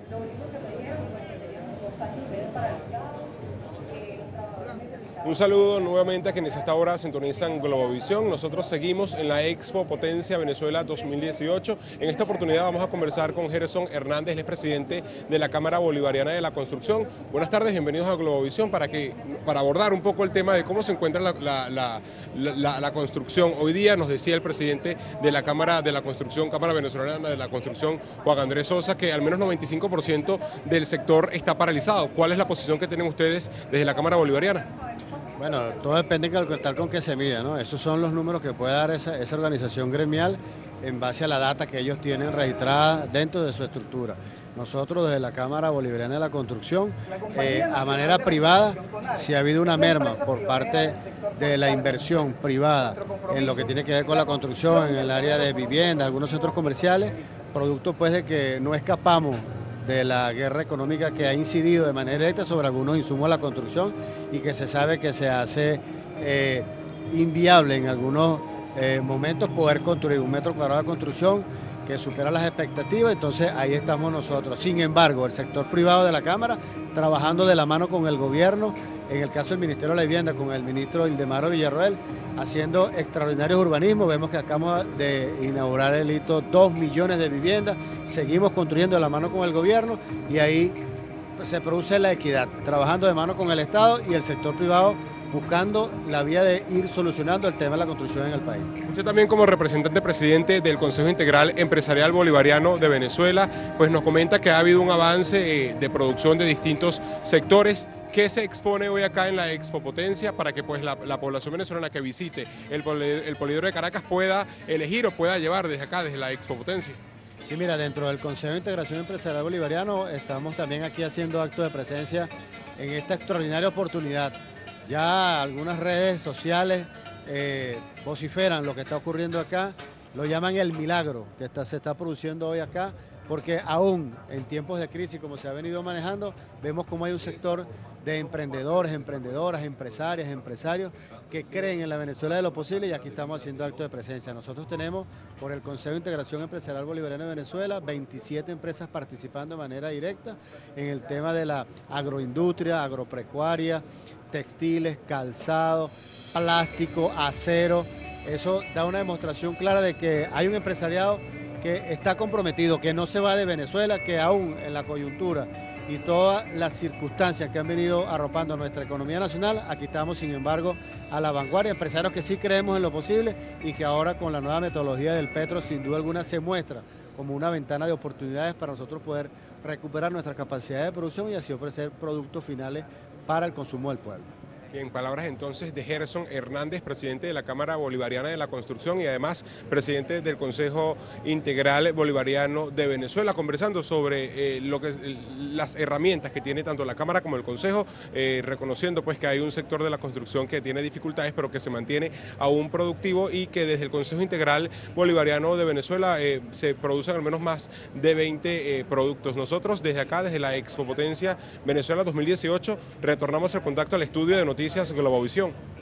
Lo único que me dijeron fue que teníamos 2 años y medio para el Estado, los trabajadores necesitaban... Un saludo nuevamente a quienes a esta hora sintonizan Globovisión. Nosotros seguimos en la Expo Potencia Venezuela 2018. En esta oportunidad vamos a conversar con Gerson Hernández, él es presidente de la Cámara Bolivariana de la Construcción. Buenas tardes, bienvenidos a Globovisión para abordar un poco el tema de cómo se encuentra la construcción. Hoy día nos decía el presidente de la Cámara de la Construcción, Cámara Venezolana de la Construcción, Juan Andrés Sosa, que al menos 95% del sector está paralizado. ¿Cuál es la posición que tienen ustedes desde la Cámara Bolivariana? Bueno, todo depende tal con que se mida, ¿no? Esos son los números que puede dar esa organización gremial en base a la data que ellos tienen registrada dentro de su estructura. Nosotros desde la Cámara Bolivariana de la Construcción, a manera privada, si ha habido una merma por parte de la inversión privada en lo que tiene que ver con la construcción, en el área de vivienda, algunos centros comerciales, producto pues de que no escapamos de la guerra económica que ha incidido de manera directa sobre algunos insumos de la construcción y que se sabe que se hace inviable en algunos momentos poder construir 1 metro cuadrado de construcción que supera las expectativas. Entonces ahí estamos nosotros. Sin embargo, el sector privado de la Cámara, trabajando de la mano con el gobierno, en el caso del Ministerio de la Vivienda, con el ministro Ildemaro Villarroel, haciendo extraordinarios urbanismos. Vemos que acabamos de inaugurar el hito 2 millones de viviendas, seguimos construyendo de la mano con el gobierno y ahí se produce la equidad, trabajando de mano con el Estado y el sector privado, buscando la vía de ir solucionando el tema de la construcción en el país. Usted también como representante presidente del Consejo Integral Empresarial Bolivariano de Venezuela, pues nos comenta que ha habido un avance de producción de distintos sectores. ¿Qué se expone hoy acá en la Expo Potencia para que pues la población venezolana que visite el Poliedro de Caracas pueda elegir o pueda llevar desde acá, desde la Expo Potencia? Sí, mira, dentro del Consejo de Integración Empresarial Bolivariano estamos también aquí haciendo acto de presencia en esta extraordinaria oportunidad. Ya algunas redes sociales vociferan lo que está ocurriendo acá, lo llaman el milagro que se está produciendo hoy acá, porque aún en tiempos de crisis, como se ha venido manejando, vemos como hay un sector de emprendedores, emprendedoras, empresarias, empresarios que creen en la Venezuela de lo posible y aquí estamos haciendo acto de presencia. Nosotros tenemos por el Consejo de Integración Empresarial Bolivariano de Venezuela 27 empresas participando de manera directa en el tema de la agroindustria, agropecuaria, textiles, calzado, plástico, acero. Eso da una demostración clara de que hay un empresariado que está comprometido, que no se va de Venezuela, que aún en la coyuntura y todas las circunstancias que han venido arropando nuestra economía nacional, aquí estamos sin embargo a la vanguardia, empresarios que sí creemos en lo posible y que ahora con la nueva metodología del petro sin duda alguna se muestra como una ventana de oportunidades para nosotros poder recuperar nuestra capacidad de producción y así ofrecer productos finales para el consumo del pueblo. En palabras entonces de Gerson Hernández, presidente de la Cámara Bolivariana de la Construcción y además presidente del Consejo Integral Bolivariano de Venezuela, conversando sobre las herramientas que tiene tanto la Cámara como el Consejo, reconociendo pues que hay un sector de la construcción que tiene dificultades pero que se mantiene aún productivo y que desde el Consejo Integral Bolivariano de Venezuela se producen al menos más de 20 productos. Nosotros desde acá, desde la Expo Potencia Venezuela 2018, retornamos el contacto al estudio de Noticias Globovisión.